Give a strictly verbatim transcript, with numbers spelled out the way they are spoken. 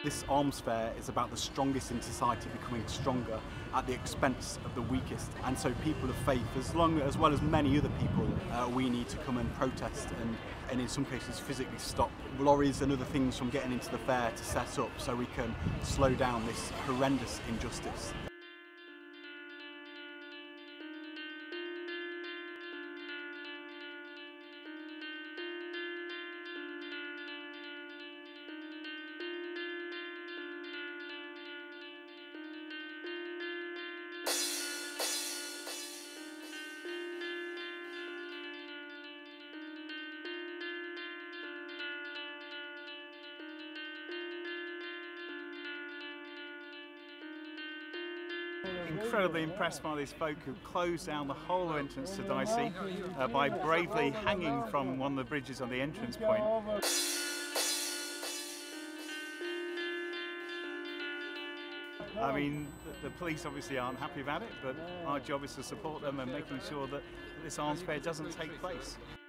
This arms fair is about the strongest in society becoming stronger at the expense of the weakest, and so people of faith, as long as well as many other people, uh, we need to come and protest and, and in some cases physically stop lorries and other things from getting into the fair to set up so we can slow down this horrendous injustice. Incredibly impressed by these folk who closed down the whole entrance to Dicey uh, by bravely hanging from one of the bridges on the entrance point. I mean, the, the police obviously aren't happy about it, but our job is to support them and making sure that this arms fair doesn't take place.